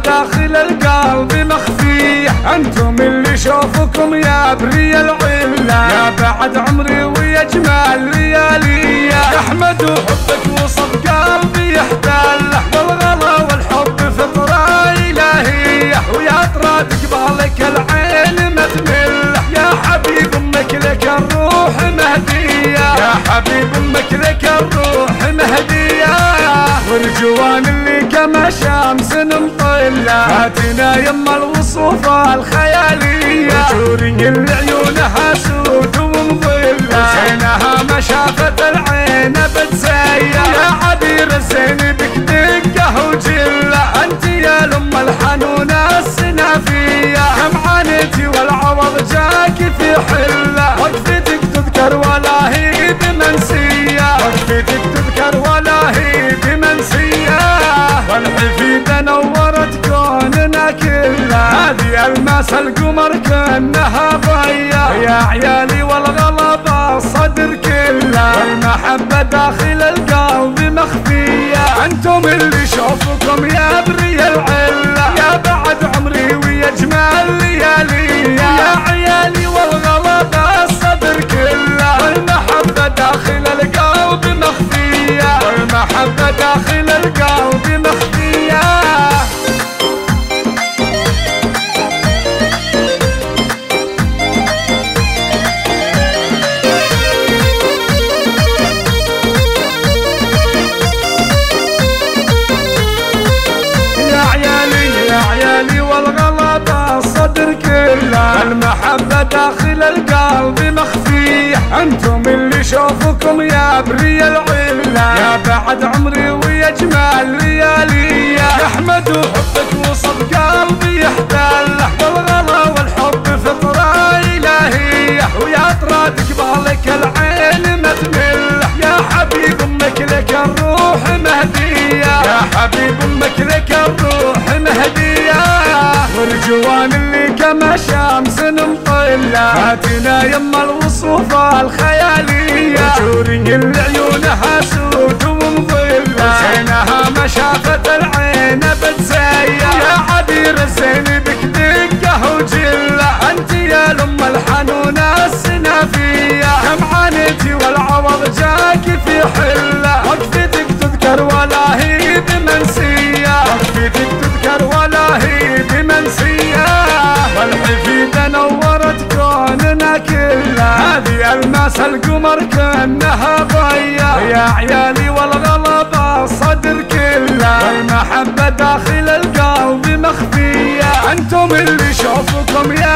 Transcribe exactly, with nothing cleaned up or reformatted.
داخل القلب مخفية، انتم اللي شوفكم يا بري العلة، يا بعد عمري ويا جمال ليالية، يا احمد وحبك وصف قلبي يحتله، والغلا والحب فطرة إلهية، ويا طراد قبالك العين ما تمله، يا حبيب امك لك الروح مهدية، يا حبيب امك لك الروح مهدية، والجوان اللي كما شمس مطلة، هاتنا يما الوصوف الخيالية، وجوري اللي عيونها سود ومظلة، زينها ما شافت العين بتزية، يا عبير الزين بك دقة وجلة، انت يا الام الحنونة السنافية، كم عانيتي والعوض جاك في حلة، وقفتك تذكر ولا هي بمنسية، وقفتك تذكر ولا هي بمنسية، والحفيدة نورت كوننا كله، هذه الماس القمر كأنها ضية، يا عيالي والغلبة الصدر كله، والمحبة داخل القلب مخفية، انتم اللي شوفكم يا بري العلة، يا بعد عمري ويا جمال ليالية، يا عيالي والغلبة الصدر كله، والمحبة داخل القلب مخفية، والمحبة داخل القلب مخفية. الصدر كله، المحبة داخل القلب مخفية، انتم اللي شوفكم يا بري العلة، يا بعد عمري ويا جمال ليالية، يا احمد وحبك وصف قلبي يحتله، والغلا والحب فطرة إلهية، ويا طراد قبالك العين ما تمله، يا حبيب امك لك الروح مهدية، يا حبيب امك لك الروح مهدية، والجوان اللي كما شمس مطلة، هاتنا يما الوصوف الخيالية، وجوري اللي عيونها سود ومظلة، زينها ما شافت العين بتزية، يا عبير الزين بك دقة وجلة، انت يا الام الحنونة السنافية، كم عانيتي والعوض جاك في حلة، وقفتك تذكر ولا هي بمنسية، وقفتك تذكر ولا هي بمنسية، والحفيدة نورت كوننا كله، هذه الماس القمر كأنها ضية، يا عيالي والغلبة الصدر كله، والمحبة داخل القلب مخفية، انتم اللي شوفكم يا